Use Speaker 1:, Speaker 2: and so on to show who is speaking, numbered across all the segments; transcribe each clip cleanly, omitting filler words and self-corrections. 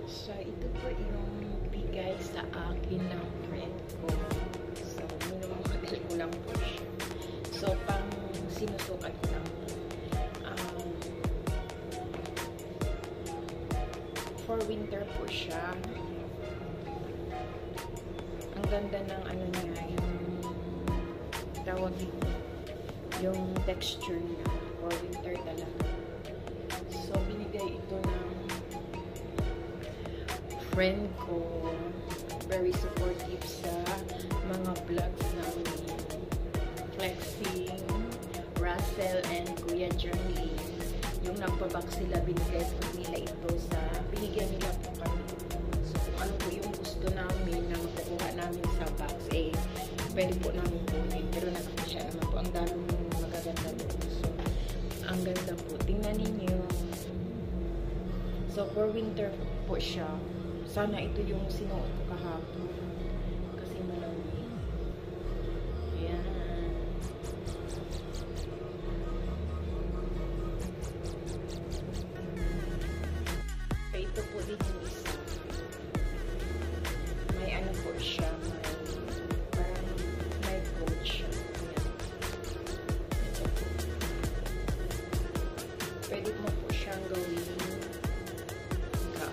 Speaker 1: So, ito po yung bigay sa akin ng friend ko. So, minumahal ko lang po siya. So, pang sinusukat ko lang po. For winter po siya. Ang ganda ng ano niya, yung tawag dito, yung texture niya. For winter talaga. So, binigay ito ng friend ko. Very supportive sa mga vlogs namin. Flexing, Russell, and Kuya Journey. Yung nagpabak sila, binigay po nila ito sa, binigyan nila po kami. So, kung ano po yung gusto namin na makukuha namin sa box, eh, pwede po namin kunin. Pero nakakasya naman po. Ang daming magaganda po. So, ang ganda po. Tingnan ninyo. So, for winter po siya. Sana ito yung sinuot ko kahapon. Kasi malamig. Ayan. Ito po din yung isa. May ano po siya. Parang may coat siya. Ito po. Pwede mo po siyang gawin cup.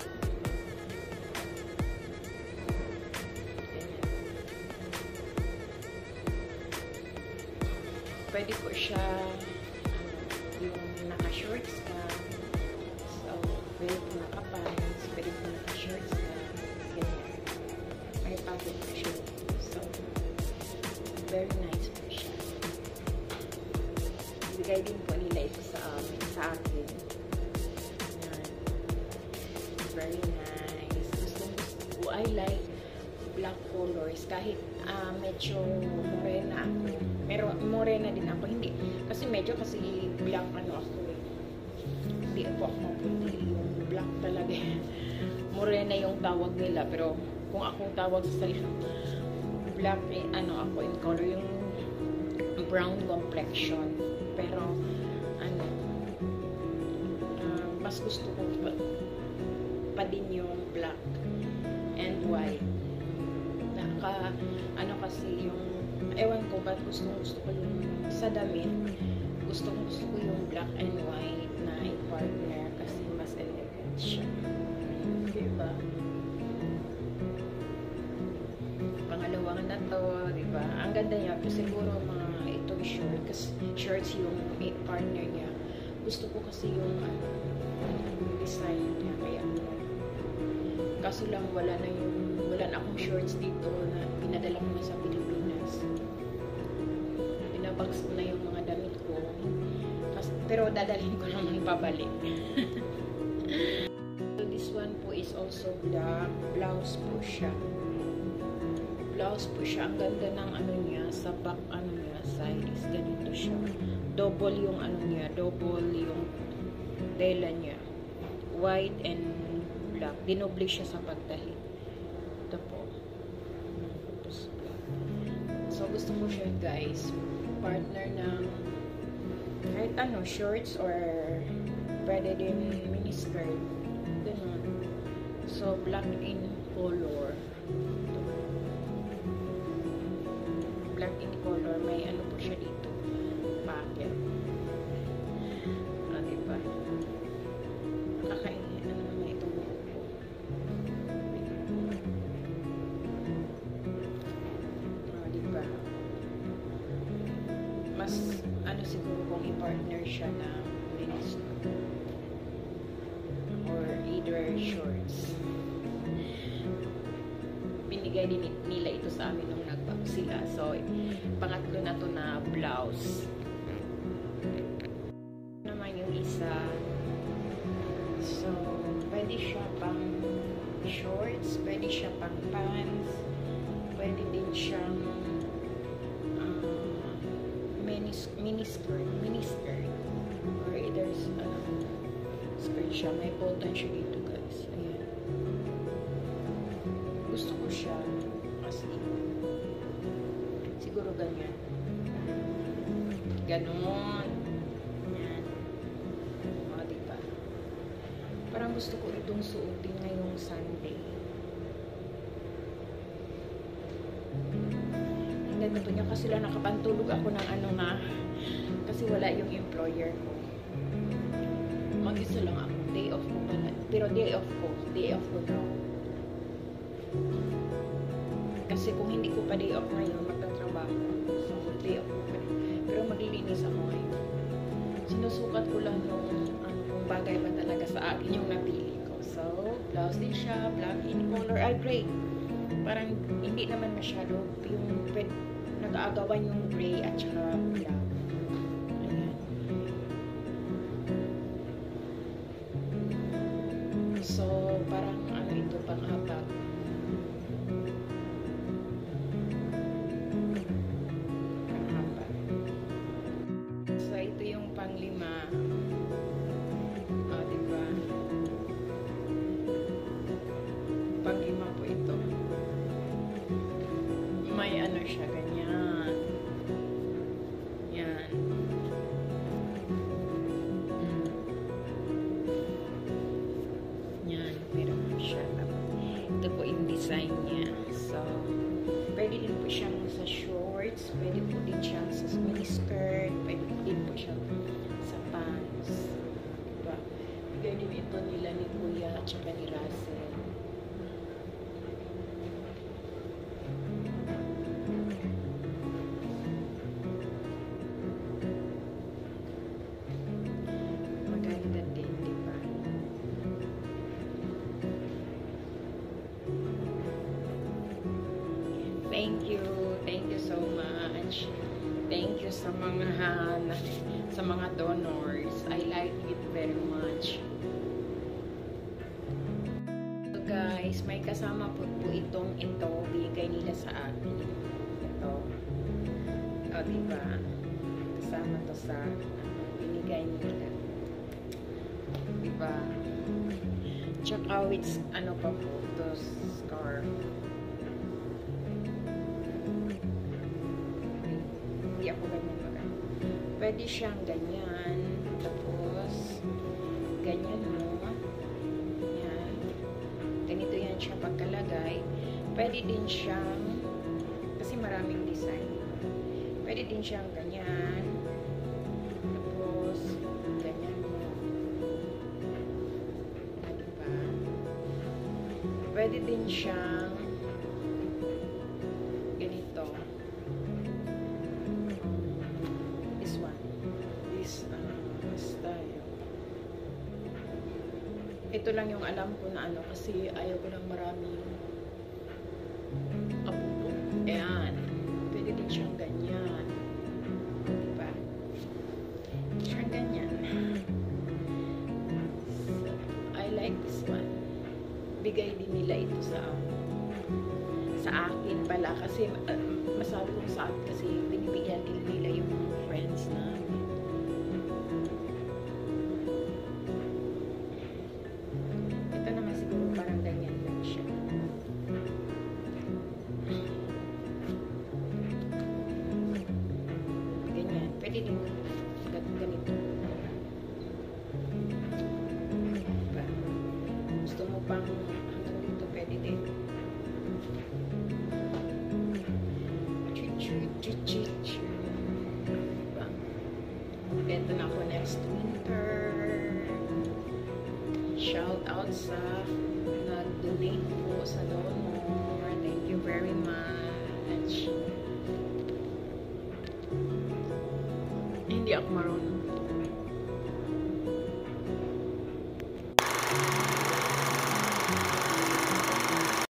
Speaker 1: Pwede po siya yung naka-shorts ka. So, pwede po naka-pants, pwede po naka-shorts ka. Ganyan. May pocket po siya. So, very nice po siya. Bigay din po nila ito sa akin. Yan. Very nice. Gusto ko. I like black colors. Kahit medyo morena ako. Pero morena din ako. Hindi. Kasi medyo kasi black ano ako eh. Hindi po ako maputi. Yung black talaga. Morena yung tawag nila. Pero kung akong tawag sa black eh, ano ako in color. Yung brown complexion. Pero ano mas gusto ko pa din yung black and white. Ano kasi yung ewan ko ba't gusto ko yung sa damit gusto ko yung black and white na partner kasi mas elegant siya, diba? Pangalawang na to, diba? Ang ganda niya pero siguro mga itong shorts yung partner niya. Gusto ko kasi yung design niya kaya kaso lang wala na akong shorts dito na pinadala ko na sa Pilipinas. Pinabox ko na yung mga damit ko. Pero dadalhin ko naman pabalik. So this one po is also black. Blouse po siya. Blouse po siya. Ang ganda ng ano niya. Sa back ano niya. Size. Ganito siya. Double yung ano niya. Double yung tela niya. White and black. Dinoble siya sa pagtahi. Ito po. So, gusto ko siya guys. Partner ng kahit ano, shorts or pwede din miniskirt. Ganun. So, black in color. Ito. Black in color. May ano po siya dito. Pocket. Diba? Kakainin. Ano naman ito po. Diba? Mas ano siguro kung i-partner siya na miniskirt or either shorts. Binigay din nila ito sa amin nung nag-pack sila. So, pangatlo na to na blouse. Naman yung isa. So, pwede siya pang shorts, pwede siya pang pants, pwede din siyang miniskirt or either skirt siya. May button siya dito guys. Ayan. Gusto ko siya kasi siguro ganyan. Ganon. Ayan. O, diba? Parang gusto ko itong suotin ngayong Sunday. Ang ganda to niya kasi lang nakapantulog ako ng ano nga. Kasi wala yung employer ko. Mag-isa lang ako. Day off ko pala. Pero day off ko daw. Kasi kung hindi ko pa day off ngayon, magtatrabaho. So, day off ko pa. Pero maglilinis ako ngayon. Sinusukat ko lang yung kung bagay ba talaga sa akin yung napili ko. So, blouse din siya, black in color, gray. Parang hindi naman masyado yung nag-aagawan yung gray at saka black. Ayan. So, parang ano ito, pang habag. So, ito yung pang-5. Diba? Pang-5 po ito. May ano siya, ganyan. Yan. Yan, pero siya. Ito po yung design niya. So, pwede din po siyang sa shorts, pwede po din siyang sa miniskirt, pwede po din po siyang sa pants. Diba? Bigay din ito nila ni Kuya at saka ni Russell. Maganda din, diba? Thank you so much. Thank you sa mga donors. I like it very much. So guys, may kasama po itong bigay nila sa akin. Ito. O, diba? Kasama to sa binigay nila. Diba? Tsaka with ano pa po, to scarf. Hindi ako ganyan magano. Pwede siyang ganyan. Tapos, ganyan mo. Yan. Ganito yan siya pagkalagay. Pwede din siyang, kasi maraming design. Pwede din siyang ganyan. Tapos, ganyan mo. Diba? Pwede din siyang ganito. Style. Ito lang yung alam ko na ano kasi ayaw ko ng maraming apupo. Ayan. Pwede din siyang ganyan. Diba? Siyang ganyan. So, I like this one. Bigay din nila ito sa akin pala kasi masabi ko sa akin kasi binibigyan din nila yung friends na pwede din ganito. Diba? Gusto mo pang hanggang dito, pwede din. Diba? Ito na ako next winter. Shout out sa nag-donate po sa donor. Thank you very much. Hindi ako marunong